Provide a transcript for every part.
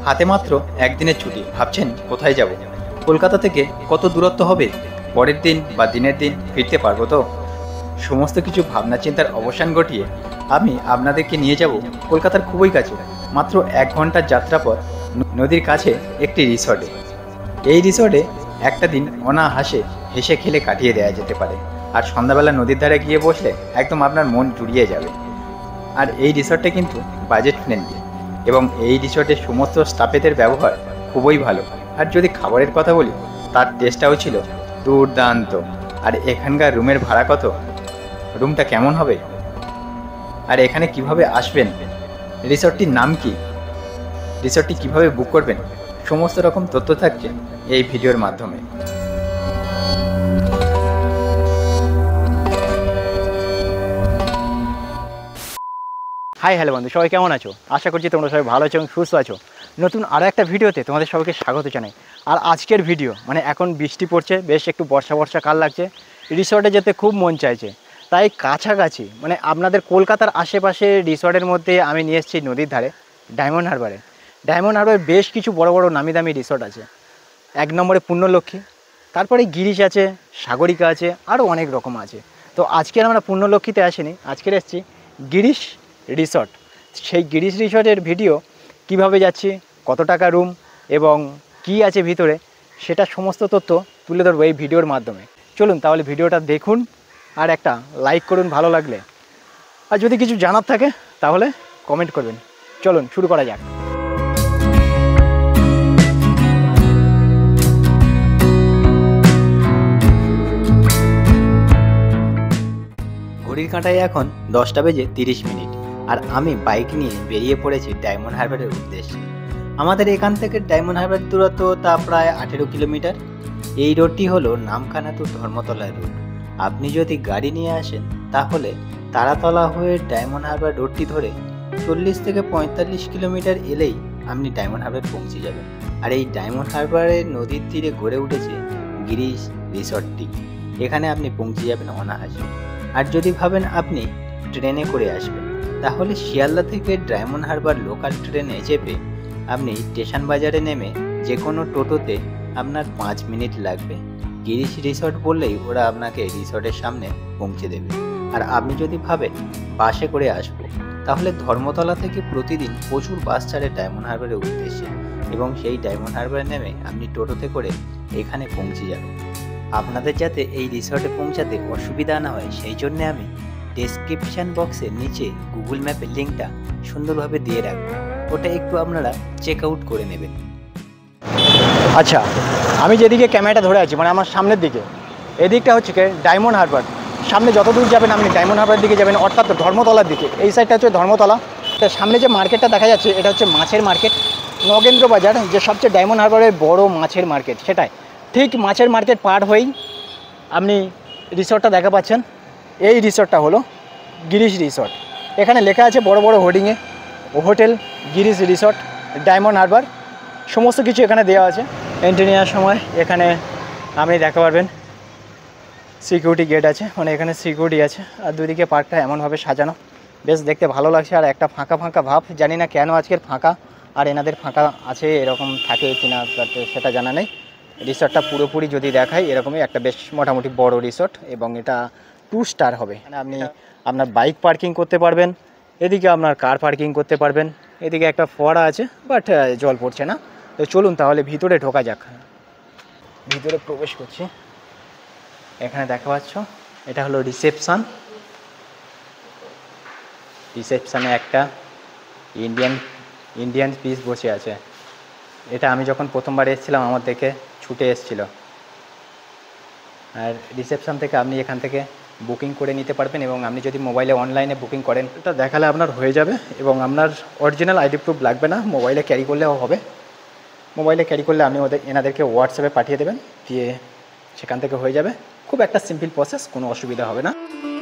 হাতে মাত্র একদিনের ছুটি, ভাবছেন কোথায় যাব? কলকাতা থেকে কত দূরত্ব হবে? পরের দিন বা দিনের দিন ফিরতে পারবো তো? সমস্ত কিছু ভাবনা চিন্তার অবসান ঘটিয়ে আমি আপনাদেরকে নিয়ে যাব কলকাতার খুবই কাছে, মাত্র 1 ঘন্টার যাত্রাপথ, নদীর কাছে একটি রিসর্টে। এই রিসর্টে একটা দিন অনায়াসে হেসে খেলে কাটিয়ে দেওয়া যেতে পারে। আর সন্ধ্যাবেলা নদীর ধারে গিয়ে বসলে একদম আপনার মন জুড়িয়ে যাবে। আর এই রিসর্টে কিন্তু বাজেট ফ্রেন্ডলি, এবং এই রিসর্টের সমস্ত স্টাফেদের ব্যবহার খুবই ভালো। আর যদি খাবারের কথা বলি, তার টেস্টটাও ছিল দুর্দান্ত। আর এখানকার রুমের ভাড়া কত, রুমটা কেমন হবে, আর এখানে কিভাবে আসবেন, রিসর্টটির নাম কি, রিসর্টটি কিভাবে বুক করবেন, সমস্ত রকম তথ্য থাকছে এই ভিডিওর মাধ্যমে। হাই হ্যালো বন্ধু, সবাই কেমন আছো? আশা করছি তোমরা সবাই ভালো আছো এবং সুস্থ আছো। নতুন আরও একটা ভিডিওতে তোমাদের সবাইকে স্বাগত জানাই। আর আজকের ভিডিও এখন বৃষ্টি পড়ছে, বেশ একটু বর্ষা কাল লাগছে, রিসর্টে যেতে খুব মন চাইছে। তাই কাছাকাছি আপনাদের কলকাতার আশেপাশে রিসর্টের মধ্যে আমি নিয়ে এসেছি নদীর ধারে ডায়মন্ড হারবারে। ডায়মন্ড হারবারে বেশ কিছু বড় বড় নামি দামি রিসর্ট আছে। 1 নম্বরে পূর্ণলক্ষ্মী, তারপরে গিরিশ আছে, সাগরিকা আছে, আরও অনেক রকম আছে। তো আজকে আমরা পূর্ণলক্ষ্মীতে আসিনি, আজকে এসেছি গিরিশ রিসর্ট। সেই গিরিশ রিসর্টের ভিডিও, কিভাবে যাচ্ছি, কত টাকা রুম এবং কি আছে ভিতরে, সেটা সমস্ত তথ্য তুলে ধরবো এই ভিডিওর মাধ্যমে। চলুন তাহলে ভিডিওটা দেখুন আর একটা লাইক করুন ভালো লাগলে, আর যদি কিছু জানার থাকে তাহলে কমেন্ট করবেন। চলুন শুরু করা যাক। ঘড়ির কাঁটায় এখন 10টা বেজে 30 মিনিট, আর আমি বাইক নিয়ে বেরিয়ে পড়েছি ডায়মন্ড হারবারের উদ্দেশ্যে। আমাদের এখান থেকে ডায়মন্ড হারবার দূরত্ব তা প্রায় 18 কিলোমিটার। এই রোডটি হলো নামখানা টু ধর্মতলা রোড। আপনি যদি গাড়ি নিয়ে আসেন তাহলে তারাতলা হয়ে ডায়মন্ড হারবার রোডটি ধরে 40 থেকে 45 কিলোমিটার এলেই আপনি ডায়মন্ড হারবার পৌঁছে যাবেন। আর এই ডায়মন্ড হারবারের নদীর তীরে গড়ে উঠেছে গিরিশ রিসর্টটি। এখানে আপনি পৌঁছে যাবেন অনায়াসে। আর যদি ভাবেন আপনি ট্রেনে করে আসবেন, তাহলে শিয়ালদা থেকে ডায়মন্ড হারবার লোকাল ট্রেনে চেপে আপনি স্টেশন বাজারে নেমে যে কোনো টোটোতে আপনার 5 মিনিট লাগবে। গিরিশ রিসর্ট বললেই ওরা আপনাকে রিসর্টের সামনে পৌঁছে দেবে। আর আপনি যদি ভাবেন বাসে করে আসবো, তাহলে ধর্মতলা থেকে প্রতিদিন প্রচুর বাস ছাড়ে ডায়মন্ড হারবারের উদ্দেশ্যে, এবং সেই ডায়মন্ড হারবারে নেমে আপনি টোটোতে করে এখানে পৌঁছে যাবেন। আপনাদের যাতে এই রিসর্টে পৌঁছাতে অসুবিধা না হয়, সেই জন্য আমি ডেসক্রিপশান বক্সের নিচে গুগল ম্যাপের লিঙ্কটা সুন্দরভাবে দিয়ে রাখবো, ওটা একটু আপনারা চেক আউট করে নেবেন। আচ্ছা, আমি যেদিকে ক্যামেরাটা ধরে আছি আমার সামনের দিকে, এদিকটা হচ্ছে ডায়মন্ড হারবার। সামনে যত দূর যাবেন আপনি ডায়মন্ড হারবার দিকে যাবেন, অর্থাৎ ধর্মতলার দিকে। এই সাইডটা হচ্ছে ধর্মতলা। সামনে যে মার্কেটটা দেখা যাচ্ছে এটা হচ্ছে মাছের মার্কেট, নগেন্দ্র বাজার, যে সবচেয়ে ডায়মন্ড হারবারের বড় মাছের মার্কেট, সেটাই। ঠিক মাছের মার্কেট পার হয়েই আপনি রিসর্টটা দেখা পাচ্ছেন। এই রিসর্টটা হলো গিরিশ রিসর্ট। এখানে লেখা আছে বড় বড় হোর্ডিংয়ে, হোটেল গিরিশ রিসর্ট ডায়মন্ড হারবার, সমস্ত কিছু এখানে দেওয়া আছে। এন্ট্রি নেওয়ার সময় এখানে আপনি দেখতে পারবেন সিকিউরিটি গেট আছে, এখানে সিকিউরিটি আছে। আর দুদিকে পার্কটা এমনভাবে সাজানো, বেশ দেখতে ভালো লাগছে। আর একটা ফাঁকা ফাঁকা ভাব, জানি না কেন আজকের ফাঁকা, আর এনাদের ফাঁকা আছে এরকম থাকে কিনা সেটা জানা নেই। রিসর্টটা পুরোপুরি যদি দেখাই, এরকমই একটা বেশ মোটামুটি বড় রিসর্ট, এবং এটা 2 স্টার হবে। আপনি আপনার বাইক পার্কিং করতে পারবেন, এদিকে আপনার কার পার্কিং করতে পারবেন। এদিকে একটা ফোয়ারা আছে, বাট জল পড়ছে না। তো চলুন তাহলে ভিতরে ঢোকা যাক। ভিতরে প্রবেশ করছি। এখানে দেখা পাচ্ছ এটা হলো রিসেপশান। রিসেপশানে একটা ইন্ডিয়ান পিস বসে আছে। এটা আমি যখন প্রথমবার এসেছিলাম আমার দেখে ছুটে এসেছিল। আর রিসেপশান থেকে আপনি এখান থেকে বুকিং করে নিতে পারবেন, এবং আপনি যদি মোবাইলে অনলাইনে বুকিং করেন, এটা দেখালে আপনার হয়ে যাবে, এবং আপনার অরিজিনাল আইডি প্রুফ লাগবে না, মোবাইলে ক্যারি করলেও হবে। মোবাইলে ক্যারি করলে আপনি এনাদেরকে হোয়াটসঅ্যাপে পাঠিয়ে দেবেন, দিয়ে সেখান থেকে হয়ে যাবে। খুব একটা সিম্পল প্রসেস, কোনো অসুবিধা হবে না।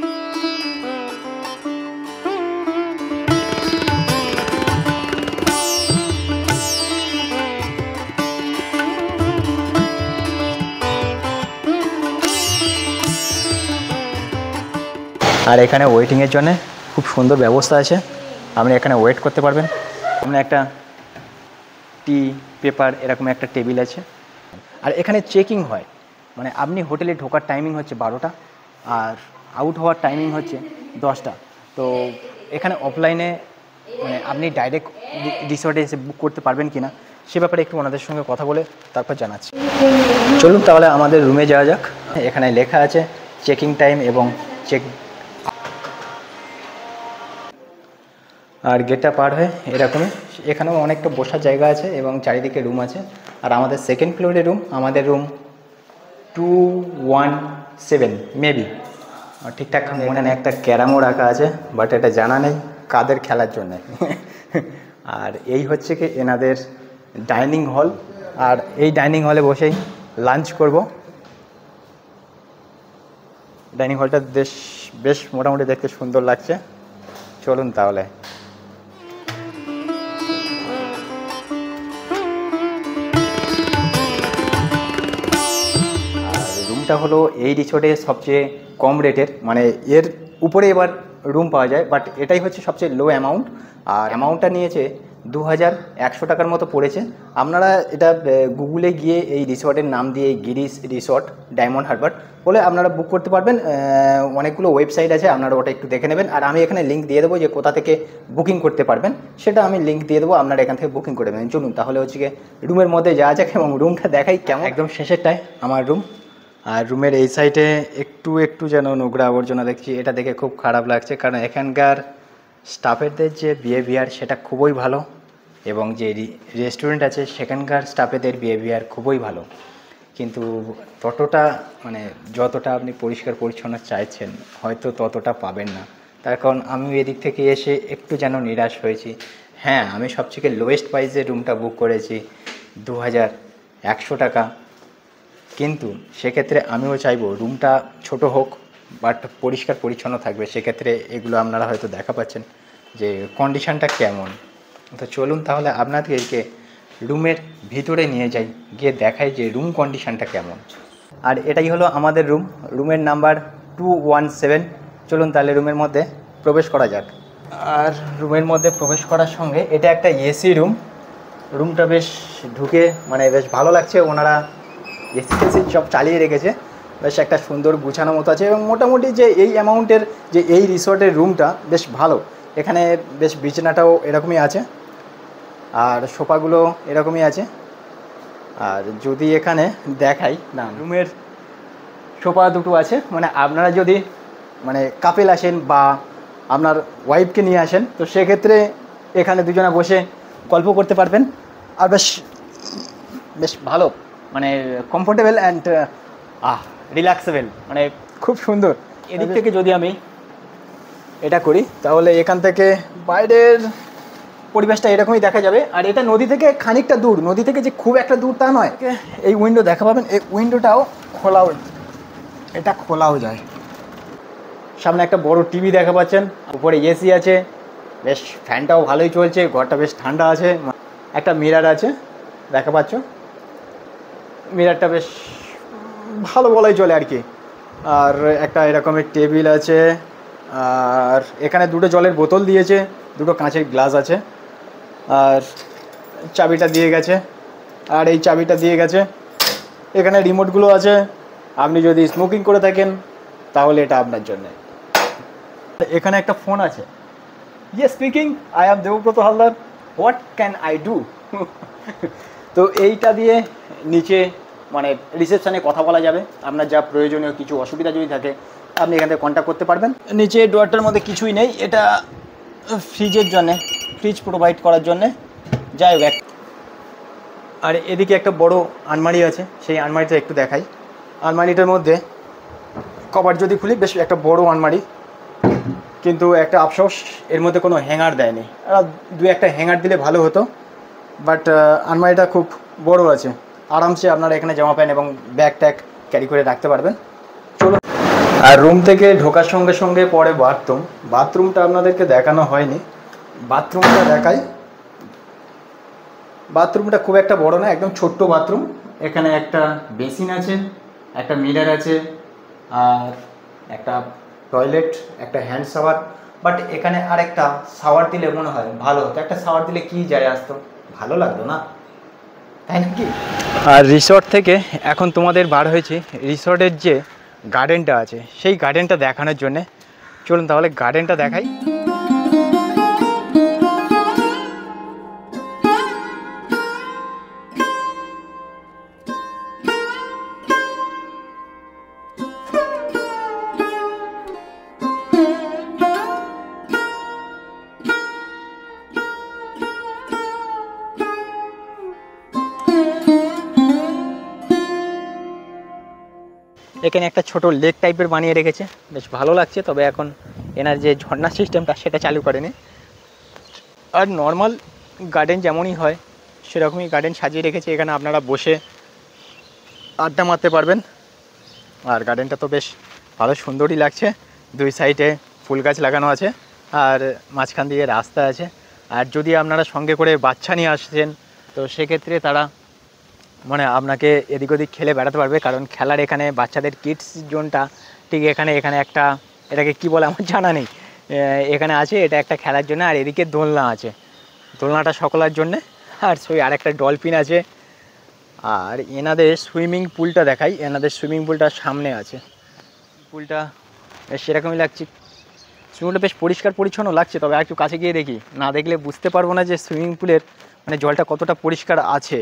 আর এখানে ওয়েটিংয়ের জন্য খুব সুন্দর ব্যবস্থা আছে, আপনি এখানে ওয়েট করতে পারবেন। আপনি একটা টি পেপার এরকম একটা টেবিল আছে। আর এখানে চেকিং হয়, মানে আপনি হোটেলে ঢোকার টাইমিং হচ্ছে 12টা আর আউট হওয়ার টাইমিং হচ্ছে 10টা। তো এখানে অফলাইনে মানে আপনি ডাইরেক্ট রিসর্টে এসে বুক করতে পারবেন কি না সে ব্যাপারে একটু ওনাদের সঙ্গে কথা বলে তারপর জানাচ্ছি। চলুন তাহলে আমাদের রুমে যাওয়া যাক। এখানে লেখা আছে চেকিং টাইম এবং চেক, আর গেটটা পার হয়ে এরকমই এখানেও অনেকটা বসার জায়গা আছে এবং চারিদিকে রুম আছে। আর আমাদের সেকেন্ড ফ্লোরে রুম, আমাদের রুম 217 মেবি, ঠিকঠাক মনে নেই। একটা ক্যারামও রাখা আছে, বাট এটা জানা নেই কাদের খেলার জন্যে। আর এই হচ্ছে কি এনাদের ডাইনিং হল, আর এই ডাইনিং হলে বসেই লাঞ্চ করব। ডাইনিং হলটা বেশ মোটামুটি দেখতে সুন্দর লাগছে। চলুন তাহলে। রুমটা হলো এই রিসোর্টে সবচেয়ে কম রেটের, মানে এর উপরে এবার রুম পাওয়া যায়, বাট এটাই হচ্ছে সবচেয়ে লো অ্যামাউন্ট। আর অ্যামাউন্টটা নিয়েছে 2100 টাকার মতো পড়েছে। আপনারা এটা গুগলে গিয়ে এই রিসর্টের নাম দিয়ে গিরিশ রিসর্ট ডায়মন্ড হারবার বলে আপনারা বুক করতে পারবেন। অনেকগুলো ওয়েবসাইট আছে, আপনারা ওটা একটু দেখে নেবেন। আর আমি এখানে লিঙ্ক দিয়ে দেবো যে কোথা থেকে বুকিং করতে পারবেন, সেটা আমি লিঙ্ক দিয়ে দেবো, আপনারা এখান থেকে বুকিং করে দেবেন। চলুন তাহলে হচ্ছে গিয়ে রুমের মধ্যে যাওয়া যাক এবং রুমটা দেখাই কেমন। একদম শেষেরটায় আমার রুম, আর রুমের এই সাইডে একটু যেন নোংরা আবর্জনা দেখছি, এটা দেখে খুব খারাপ লাগছে। কারণ এখানকার স্টাফেদের যে বিহেভিয়ার সেটা খুবই ভালো, এবং যে রেস্টুরেন্ট আছে সেখানকার স্টাফেদের বিহেভিয়ার খুবই ভালো, কিন্তু ততটা মানে যতটা আপনি পরিষ্কার পরিচ্ছন্ন চাইছেন হয়তো ততটা পাবেন না। তার কারণ আমি এদিক থেকে এসে একটু যেন নিরাশ হয়েছি। হ্যাঁ, আমি সবথেকে লোয়েস্ট প্রাইসে রুমটা বুক করেছি 2100 টাকা, কিন্তু সেক্ষেত্রে আমিও চাইবো রুমটা ছোট হোক বাট পরিষ্কার পরিচ্ছন্ন থাকবে। সেক্ষেত্রে এগুলো আপনারা হয়তো দেখা পাচ্ছেন যে কন্ডিশনটা কেমন। তো চলুন তাহলে আপনাদেরকে রুমের ভিতরে নিয়ে যাই, গিয়ে দেখাই যে রুম কন্ডিশনটা কেমন। আর এটাই হলো আমাদের রুম, রুমের নাম্বার 217। চলুন তাহলে রুমের মধ্যে প্রবেশ করা যাক। আর রুমের মধ্যে প্রবেশ করার সঙ্গে এটা একটা এসি রুম। রুমটা বেশ ঢুকে মানে বেশ ভালো লাগছে, ওনারা এসি সব চালিয়ে রেখেছে, বেশ একটা সুন্দর গুছানো মতো আছে। এবং মোটামুটি যে এই অ্যামাউন্টের যে এই রিসর্টের রুমটা বেশ ভালো। এখানে বেশ বিছানাটাও এরকমই আছে, আর সোফাগুলো এরকমই আছে। আর যদি এখানে দেখাই না, রুমের সোফা দুটো আছে, মানে আপনারা যদি মানে কাপেল আসেন বা আপনার ওয়াইফকে নিয়ে আসেন তো সেক্ষেত্রে এখানে দুজনে বসে গল্প করতে পারবেন। আর বেশ ভালো, মানে কমফোর্টেবল অ্যান্ড রিল্যাক্সেবল, মানে খুব সুন্দর। এদিক থেকে যদি আমি এটা করি তাহলে এখান থেকে বাইরের পরিবেশটা এরকমই দেখা যাবে। আর এটা নদী থেকে খানিকটা দূর, নদী থেকে যে খুব একটা দূর তা নয়। এই উইন্ডো দেখা পাবেন, এই উইন্ডোটাও খোলাও যায়। সামনে একটা বড় টিভি দেখা পাচ্ছেন, উপরে এসি আছে, বেশ ফ্যানটাও ভালোই চলছে, ঘরটা বেশ ঠান্ডা আছে। একটা মিরর আছে দেখা পাচ্ছ, মিররটা বেশ ভালো বলাই চলে আর কি। আর একটা এরকমের টেবিল আছে, আর এখানে দুটো জলের বোতল দিয়েছে, দুটো কাঁচের গ্লাস আছে, আর চাবিটা দিয়ে গেছে, আর এই চাবিটা দিয়ে গেছে। এখানে রিমোটগুলো আছে, আপনি যদি স্মোকিং করে থাকেন তাহলে এটা আপনার জন্য। এখানে একটা ফোন আছে। ইয়ে speaking, I am Debabrata Haldar, what can I do. তো এইটা দিয়ে নিচে মানে রিসেপশানে কথা বলা যাবে। আপনার যা প্রয়োজনীয় কিছু অসুবিধা যদি থাকে আপনি এখান থেকে কন্ট্যাক্ট করতে পারবেন। নিচে ডোয়ারটার মধ্যে কিছুই নেই, এটা ফ্রিজের জন্যে, ফ্রিজ প্রোভাইড করার জন্যে। যাই হোক, আর এদিকে একটা বড় আলমারি আছে, সেই আলমারিটা একটু দেখাই। আলমারিটার মধ্যে কভার যদি খুলি বেশ একটা বড় আলমারি, কিন্তু একটা আফসোস এর মধ্যে কোনো হ্যাঙ্গার দেয়নি। আর দু একটা হ্যাঙ্গার দিলে ভালো হতো, বাট আলমারিটা খুব বড় আছে, আরামসে আপনারা এখানে জামা প্যান্ট এবং ব্যাগ ট্যাগ ক্যারি করে রাখতে পারবেন। চলো, আর রুম থেকে ঢোকার সঙ্গে সঙ্গে পরে বাথরুমটা আপনাদেরকে দেখানো হয়নি, বাথরুমটা দেখাই। বাথরুমটা খুব একটা বড় না, একদম ছোট্ট বাথরুম। এখানে একটা বেসিন আছে, একটা মিরর আছে, আর একটা টয়লেট, একটা হ্যান্ড শাওয়ার। বাট এখানে আর একটা শাওয়ার দিলে মনে হয় ভালো হতো। একটা শাওয়ার দিলে কি যায় আসতো, ভালো লাগতো না। তাই নাকি? আর রিসর্ট থেকে এখন তোমাদের বার হয়েছে রিসর্টের যে গার্ডেনটা আছে সেই গার্ডেনটা দেখানোর জন্যে। চলুন তাহলে গার্ডেনটা দেখাই। এখানে একটা ছোট লেক টাইপের বানিয়ে রেখেছে, বেশ ভালো লাগছে। তবে এখন এনার যে ঝর্ণা সিস্টেমটা সেটা চালু করেনি। আর নর্মাল গার্ডেন যেমনই হয় সেরকমই গার্ডেন সাজিয়ে রেখেছে। এখানে আপনারা বসে আড্ডা মারতে পারবেন। আর গার্ডেনটা তো বেশ ভালো সুন্দরই লাগছে। দুই সাইডে ফুল গাছ লাগানো আছে আর মাঝখান দিয়ে রাস্তা আছে। আর যদি আপনারা সঙ্গে করে বাচ্চা নিয়ে আসছেন তো সেক্ষেত্রে তারা মানে আপনাকে এদিক ওদিক খেলে বেড়াতে পারবে। কারণ খেলার এখানে বাচ্চাদের কিডস জোনটা ঠিক এখানে একটা, এটাকে কি বলে আমার জানা নেই, এখানে আছে। এটা একটা খেলার জন্য। আর এদিকে দোলনা আছে, দোলনাটা সকলের জন্যে। আর আর একটা ডলফিন আছে। আর এনাদের সুইমিং পুলটা দেখাই। এনাদের সুইমিং পুলটা সামনে আছে। পুলটা সেরকমই লাগছে, সুইমিংটা বেশ পরিষ্কার পরিচ্ছন্ন লাগছে। তবে একটু কাছে গিয়ে দেখি, না দেখলে বুঝতে পারবো না যে সুইমিং পুলের মানে জলটা কতটা পরিষ্কার আছে।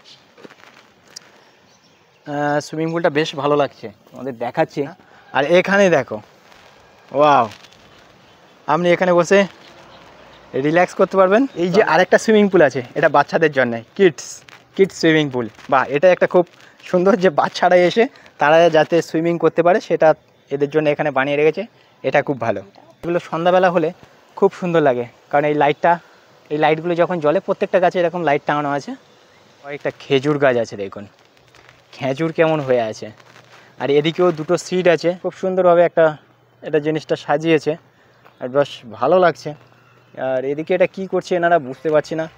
সুইমিং পুলটা বেশ ভালো লাগছে, আমাদের দেখাচ্ছি। আর এখানে দেখো, ওয়াও, আপনি এখানে বসে রিল্যাক্স করতে পারবেন। এই যে আরেকটা সুইমিং পুল আছে, এটা বাচ্চাদের জন্য, কিডস সুইমিং পুল। বা এটা একটা খুব সুন্দর, যে বাচ্চারা এসে তারা যাতে সুইমিং করতে পারে সেটা এদের জন্য এখানে বানিয়ে রেখেছে। এটা খুব ভালো। এগুলো সন্ধ্যাবেলা হলে খুব সুন্দর লাগে, কারণ এই লাইটগুলো যখন জ্বলে, প্রত্যেকটা গাছে এরকম লাইট টাঙানো আছে। কয়েকটা খেজুর গাছ আছে, দেখুন খেজুর কেমন হয়ে আছে। আর এদিকেও দুটো সিট আছে, খুব সুন্দরভাবে এটা জিনিসটা সাজিয়েছে। আর বেশ ভালো লাগছে। আর এদিকে এটা কি করছে এনারা বুঝতে পারছি না।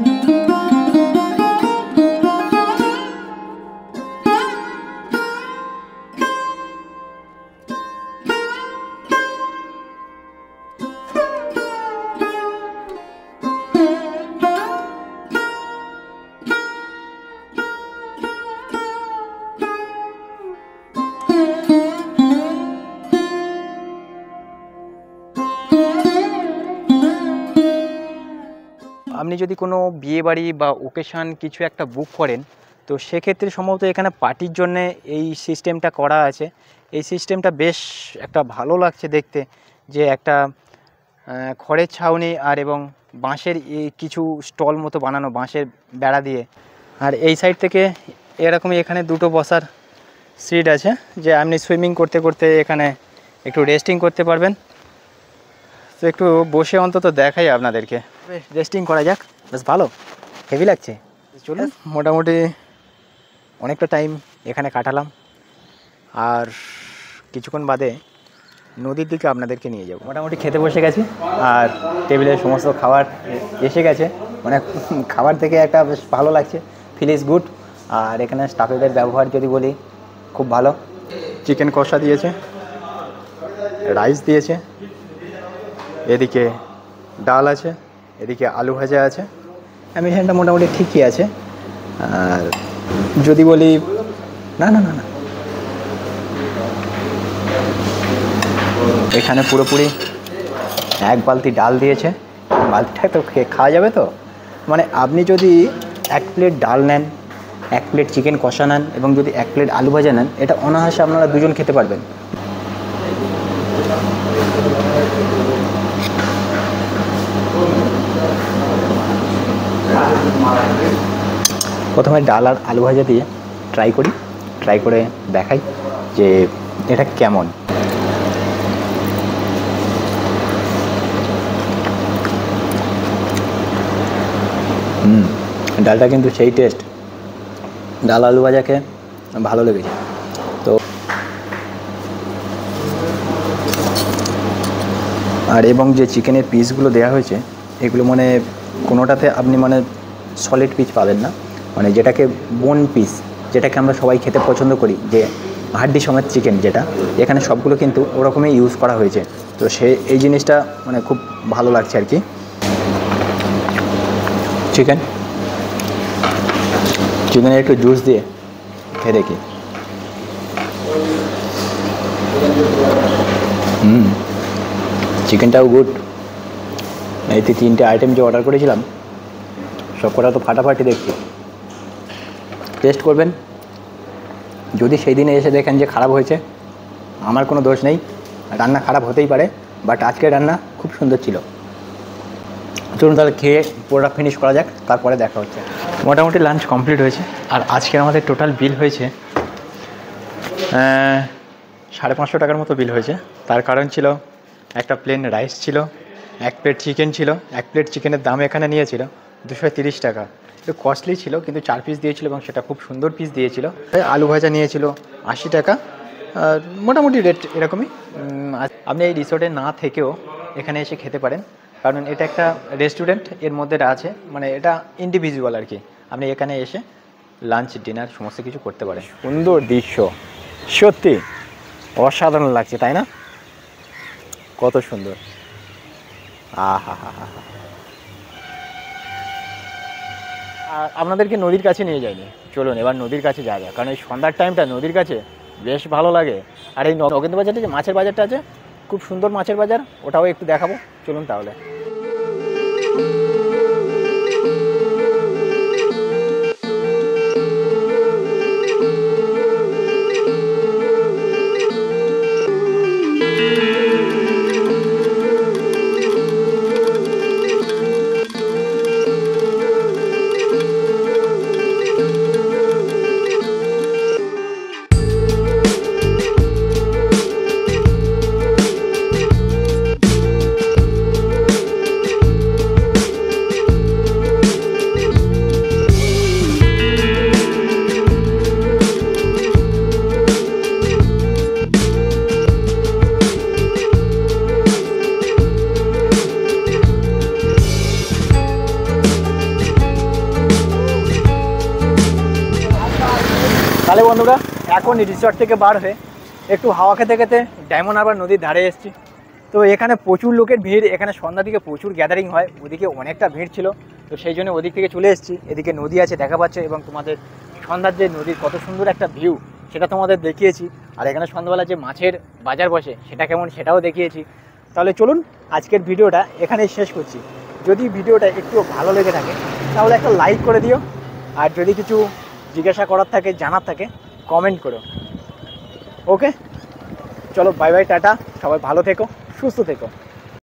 আপনি যদি কোনো বিয়েবাড়ি বা ওকেশান কিছু একটা বুক করেন তো সেক্ষেত্রে সম্ভবত এখানে পার্টির জন্যে এই সিস্টেমটা করা আছে। এই সিস্টেমটা বেশ একটা ভালো লাগছে দেখতে, যে একটা খড়ের ছাউনি আর এবং বাঁশের এই কিছু স্টল মতো বানানো, বাঁশের বেড়া দিয়ে। আর এই সাইড থেকে এরকমই এখানে দুটো বসার সিট আছে, যে আপনি সুইমিং করতে করতে এখানে একটু রেস্টিং করতে পারবেন। তো একটু বসে অন্তত দেখাই আপনাদেরকে, রেস্টিং করা যাক। বেশ ভালো, হেভি লাগছে। চলুন, মোটামুটি অনেকটা টাইম এখানে কাটালাম। আর কিছুক্ষণ বাদে নদীর দিকে আপনাদেরকে নিয়ে যাব। মোটামুটি খেতে বসে গেছি আর টেবিলের সমস্ত খাবার এসে গেছে। মানে খাবার থেকে একটা বেশ ভালো লাগছে, ফিল ইজ গুড। আর এখানে স্টাফেদের ব্যবহার যদি বলি, খুব ভালো। চিকেন কষা দিয়েছে, রাইস দিয়েছে, এদিকে ডাল আছে, এদিকে আলু ভাজা আছে। অ্যামিশনটা মোটামুটি ঠিকই আছে। আর যদি বলি, না না না না, এখানে পুরোপুরি এক বালতি ডাল দিয়েছে। বালতিটা তো খাওয়া যাবে তো। মানে আপনি যদি এক প্লেট ডাল নেন, এক প্লেট চিকেন কষা নেন এবং যদি এক প্লেট আলু ভাজা নেন, এটা অনায়াসে আপনারা দুজন খেতে পারবেন। প্রথমে ডাল আর আলু ভাজা দিয়ে ট্রাই করে দেখাই যে এটা কেমন। ডালটা কিন্তু সেই টেস্ট, ডাল আলু ভাজাকে ভালো লেগেছে। তো আর এবং যে চিকেনের পিসগুলো দেওয়া হয়েছে, এগুলো মানে কোনোটাতে আপনি মানে সলিড পিস পাবেন না, মানে যেটাকে বোন পিস, যেটাকে আমরা সবাই খেতে পছন্দ করি, যে হাড্ডি সমেত চিকেন, যেটা এখানে সবগুলো কিন্তু ওরকমই ইউজ করা হয়েছে। তো এই জিনিসটা মানে খুব ভালো লাগছে আর কি। চিকেন চিকেনের একটু জুস দিয়ে খেয়ে দেখি। চিকেনটাও গুড। এই 3টে আইটেম যে অর্ডার করেছিলাম সব কটা তো ফাটাফাটি দেখছি। টেস্ট করবেন, যদি সেই দিনে এসে দেখেন যে খারাপ হয়েছে আমার কোনো দোষ নেই, রান্না খারাপ হতেই পারে, বাট আজকের রান্না খুব সুন্দর ছিল। চলুন তাহলে খেয়ে পুরোটা ফিনিশ করা যাক, তারপরে দেখা হচ্ছে। মোটামুটি লাঞ্চ কমপ্লিট হয়েছে আর আজকে আমাদের টোটাল বিল হয়েছে 550 টাকার মতো বিল হয়েছে। তার কারণ ছিল একটা প্লেন রাইস ছিল, 1 প্লেট চিকেন ছিল। 1 প্লেট চিকেনের দাম এখানে নিয়েছিল 230 টাকা। একটু কস্টলি ছিল কিন্তু 4 পিস দিয়েছিল এবং সেটা খুব সুন্দর পিস দিয়েছিল। আলু ভাজা নিয়েছিল 80 টাকা। আর মোটামুটি রেট এরকমই। আপনি এই রিসোর্টে না থেকেও এখানে এসে খেতে পারেন, কারণ এটা একটা রেস্টুরেন্ট এর মধ্যে আছে, মানে এটা ইন্ডিভিজুয়াল আর কি। আপনি এখানে এসে লাঞ্চ ডিনার সমস্ত কিছু করতে পারেন। সুন্দর দৃশ্য, সত্যি অসাধারণ লাগছে, তাই না? কত সুন্দর, আহা হা হা। আপনাদেরকে নদীর কাছে নিয়ে যাইনি, চলুন এবার নদীর কাছে যাওয়া যায়, কারণ এই সন্ধ্যার টাইমটা নদীর কাছে বেশ ভালো লাগে। আর এই নগেন্দ্র বাজারটা যে মাছের বাজারটা আছে, খুব সুন্দর মাছের বাজার, ওটাও একটু দেখাবো। চলুন তাহলে। তাহলে বন্ধুরা, এখন রিসর্ট থেকে বার হয়ে একটু হাওয়া খেতে খেতে ডায়মন্ড হারবার নদীর ধারে এসেছি। তো এখানে প্রচুর লোকের ভিড়, এখানে সন্ধ্যা থেকে প্রচুর গ্যাদারিং হয়, ওদিকে অনেকটা ভিড় ছিল, তো সেই জন্য ওদিক থেকে চলে এসেছি। এদিকে নদী আছে দেখা পাচ্ছে, এবং তোমাদের সন্ধ্যার যে নদীর কত সুন্দর একটা ভিউ সেটা তোমাদের দেখিয়েছি। আর এখানে সন্ধ্যাবেলা যে মাছের বাজার বসে সেটা কেমন সেটাও দেখিয়েছি। তাহলে চলুন আজকের ভিডিওটা এখানেই শেষ করছি। যদি ভিডিওটা একটু ভালো লেগে থাকে তাহলে একটা লাইক করে দিও, আর যদি কিছু জিজ্ঞাসা করার থাকে, জানার থাকে, কমেন্ট করো। ওকে, চলো বাই বাই, টাটা, সবাই ভালো থেকো, সুস্থ থেকো।